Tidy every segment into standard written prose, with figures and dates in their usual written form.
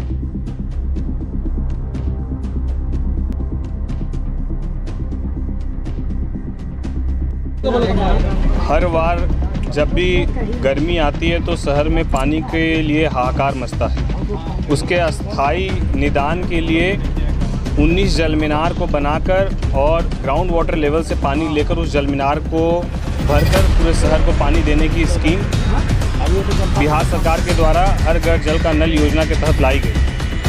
हर बार जब भी गर्मी आती है तो शहर में पानी के लिए हाहाकार मचता है। उसके अस्थायी निदान के लिए 19 जल मीनार को बनाकर और ग्राउंड वाटर लेवल से पानी लेकर उस जल मीनार को भरकर पूरे शहर को पानी देने की स्कीम बिहार सरकार के द्वारा हर घर जल का नल योजना के तहत लाई गई।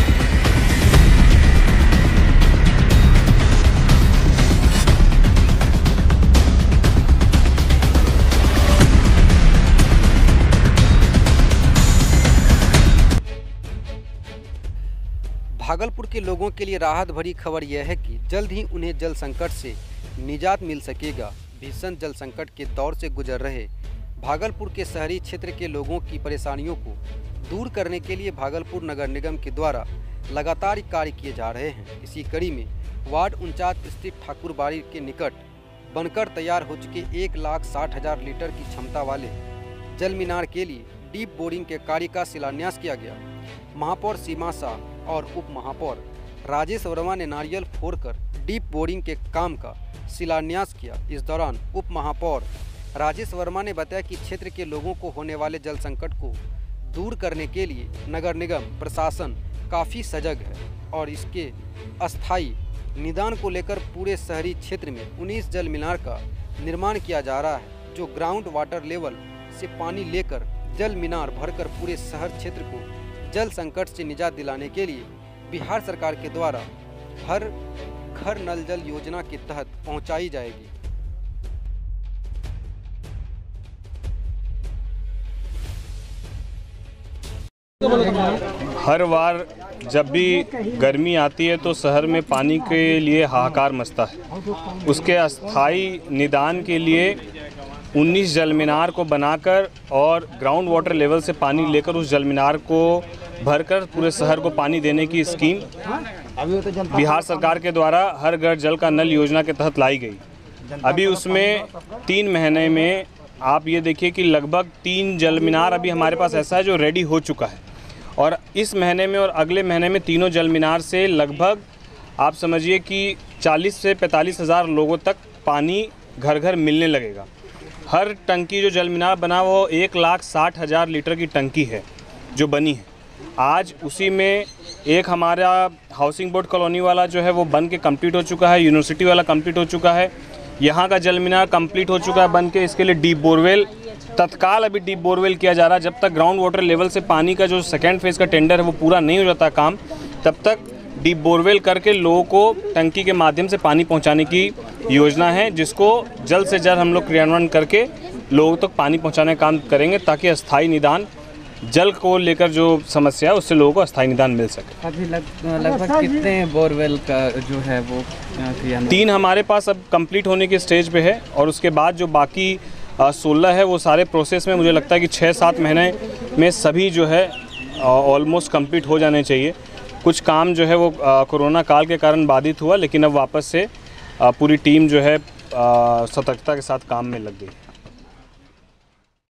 भागलपुर के लोगों के लिए राहत भरी खबर यह है कि जल्द ही उन्हें जल संकट से निजात मिल सकेगा। भीषण जल संकट के दौर से गुजर रहे भागलपुर के शहरी क्षेत्र के लोगों की परेशानियों को दूर करने के लिए भागलपुर नगर निगम के द्वारा लगातार कार्य किए जा रहे हैं। इसी कड़ी में वार्ड 49 स्थित ठाकुरबाड़ी के निकट बनकर तैयार हो चुके 1,60,000 लीटर की क्षमता वाले जल मीनार के लिए डीप बोरिंग के कार्य का शिलान्यास किया गया। महापौर सीमा शाह और उप महापौर राजेश वर्मा ने नारियल फोड़कर डीप बोरिंग के काम का शिलान्यास किया। इस दौरान उप महापौर राजेश वर्मा ने बताया कि क्षेत्र के लोगों को होने वाले जल संकट को दूर करने के लिए नगर निगम प्रशासन काफ़ी सजग है और इसके अस्थायी निदान को लेकर पूरे शहरी क्षेत्र में 19 जल मीनार का निर्माण किया जा रहा है, जो ग्राउंड वाटर लेवल से पानी लेकर जल मीनार भरकर पूरे शहर क्षेत्र को जल संकट से निजात दिलाने के लिए बिहार सरकार के द्वारा हर घर नल जल योजना के तहत पहुंचाई जाएगी। हर बार जब भी गर्मी आती है तो शहर में पानी के लिए हाहाकार मचता है। उसके अस्थायी निदान के लिए 19 जल मीनार को बनाकर और ग्राउंड वाटर लेवल से पानी लेकर उस जल मीनार को भरकर पूरे शहर को पानी देने की स्कीम बिहार सरकार के द्वारा हर घर जल का नल योजना के तहत लाई गई। अभी उसमें 3 महीने में आप ये देखिए कि लगभग 3 जल मीनार अभी हमारे पास ऐसा है जो रेडी हो चुका है और इस महीने में और अगले महीने में तीनों जल मीनार से लगभग आप समझिए कि 40 से 45 हज़ार लोगों तक पानी घर घर मिलने लगेगा। हर टंकी जो जल मीनार बना वो 1,60,000 लीटर की टंकी है जो बनी है। आज उसी में एक हमारा हाउसिंग बोर्ड कॉलोनी वाला जो है वो बन के कंप्लीट हो चुका है, यूनिवर्सिटी वाला कंप्लीट हो चुका है, यहाँ का जल मीनार कंप्लीट हो चुका है बन के। इसके लिए डीप बोरवेल तत्काल अभी डीप बोरवेल किया जा रहा है। जब तक ग्राउंड वाटर लेवल से पानी का जो सेकेंड फेज़ का टेंडर है वो पूरा नहीं हो जाता काम, तब तक डीप बोरवेल करके लोगों को टंकी के माध्यम से पानी पहुँचाने की योजना है, जिसको जल्द से जल्द हम लोग क्रियान्वयन करके लोगों तक पानी पहुँचाने का काम करेंगे ताकि अस्थायी निदान जल को लेकर जो समस्या है उससे लोगों को अस्थायी निदान मिल सके। अभी लगभग कितने बोरवेल का जो है वो 3 हमारे पास अब कंप्लीट होने के स्टेज पे है और उसके बाद जो बाकी 16 है वो सारे प्रोसेस में मुझे लगता है कि 6-7 महीने में सभी जो है ऑलमोस्ट कंप्लीट हो जाने चाहिए। कुछ काम जो है वो कोरोना काल के कारण बाधित हुआ, लेकिन अब वापस से पूरी टीम जो है सतर्कता के साथ काम में लग गई।